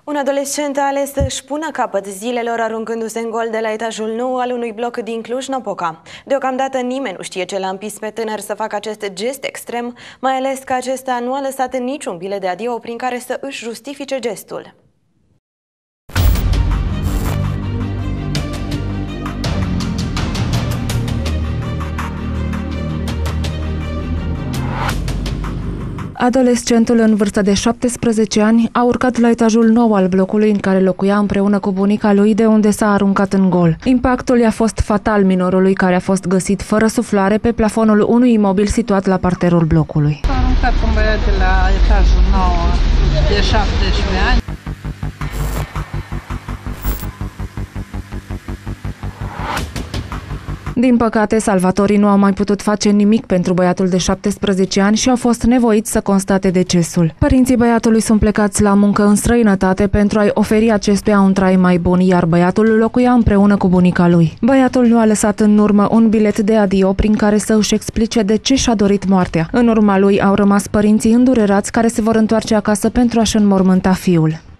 Un adolescent a ales să-și pună capăt zilelor aruncându-se în gol de la etajul 9 al unui bloc din Cluj-Napoca. Deocamdată nimeni nu știe ce l-a împins pe tânăr să facă acest gest extrem, mai ales că acesta nu a lăsat niciun bilet de adio prin care să își justifice gestul. Adolescentul în vârstă de 17 ani a urcat la etajul 9 al blocului în care locuia împreună cu bunica lui, de unde s-a aruncat în gol. Impactul i-a fost fatal minorului, care a fost găsit fără suflare pe plafonul unui imobil situat la parterul blocului. S-a aruncat un băiat de la etajul 9 de 17 ani. Din păcate, salvatorii nu au mai putut face nimic pentru băiatul de 17 ani și au fost nevoiți să constate decesul. Părinții băiatului sunt plecați la muncă în străinătate pentru a-i oferi acestuia un trai mai bun, iar băiatul locuia împreună cu bunica lui. Băiatul nu a lăsat în urmă un bilet de adio prin care să își explice de ce și-a dorit moartea. În urma lui au rămas părinții îndurerați, care se vor întoarce acasă pentru a-și înmormânta fiul.